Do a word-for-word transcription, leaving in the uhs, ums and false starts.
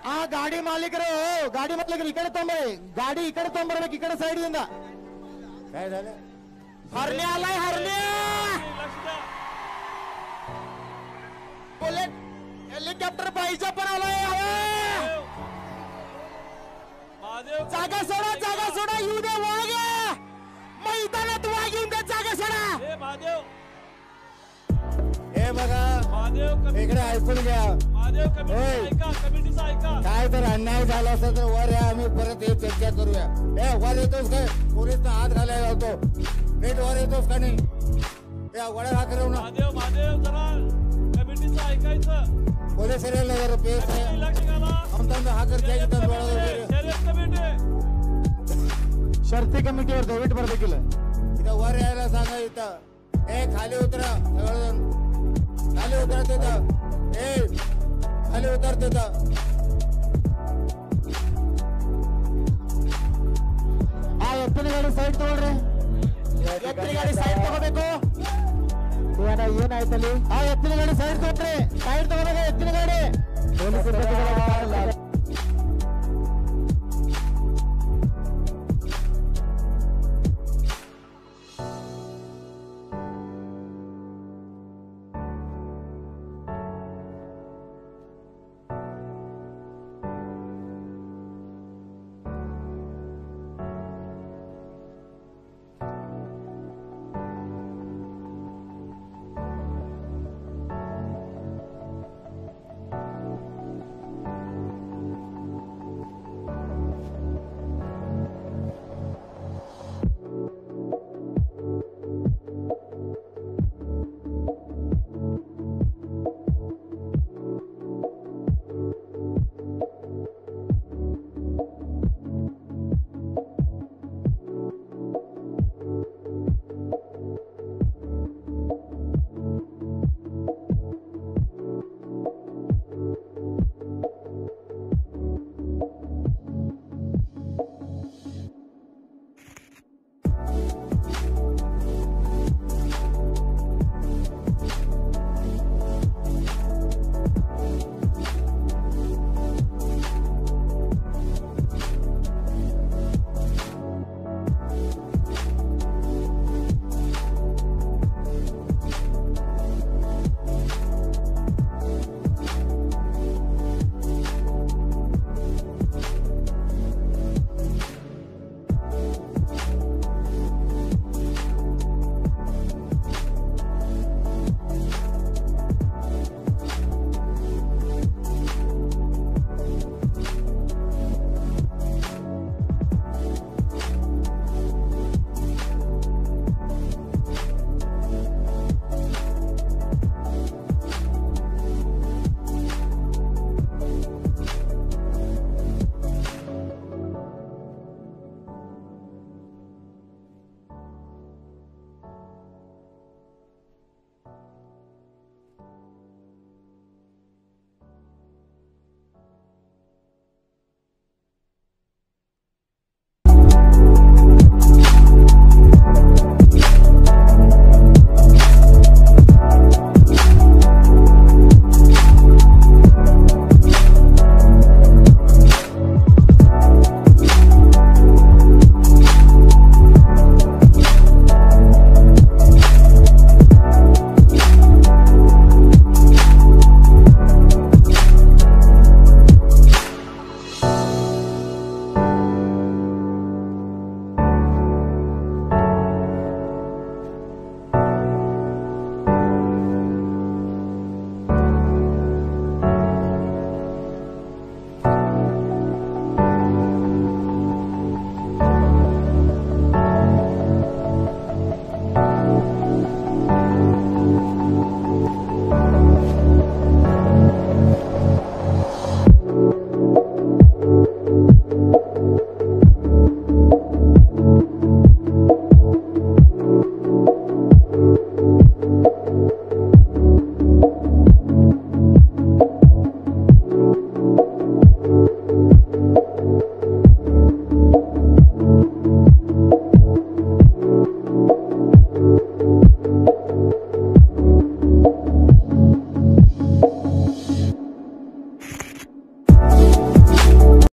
ಆ ಗಾಡಿ ಮಾಲೀಕರು ಗಾಡಿ ಮಾಲೀಕರು ಈ ಕಡೆ ತೊಂಬರಿ ಗಾಡಿ ಈ ಕಡೆ ತೊಂಬರ್ಬೇಕು ಈ ಕಡೆ ಸೈಡ್ ಇಂದ काय झालं हरण्या आलाय हरण्या बुलेट हेलिकॉप्टर पाहिजे पण आलाय जागा सोडा जागा सोडा येऊ दे वाघ मैदानात वाघ येऊन दे जागा सोडा हे बघा इकडे ऐकून घ्या काय तर अन्याय झाला असता तर वर या आम्ही परत हे चर्चा करूया ए वर येतोस काय पोलीस हात घालायला होतो नीट वर येतोस का नाही या वड्या हात करू ना पोलीस जरा पेस हा करते शर्ती कमिटीवर दवीट बरं इथं वर यायला सांगा इथं ए खाली उतरा खाली उतर तिथं ए खाली उतर तिथं ಆ ಎತ್ತಿನ ಗಾಡಿ ಸೈಡ್ ತಗೊಳ್ರಿ ಎತ್ತಿನ ಗಾಡಿ ಸೈಡ್ ತಗೋಬೇಕು ಏನಾಯ್ತಲ್ಲಿ ಆ ಎತ್ತಿನ ಗಾಡಿ ಸೈಡ್ ತಗೊಳ್ರಿ ಸೈಡ್ ತಗೋಬೇಕು ಎತ್ತಿನ ಗಾಡಿ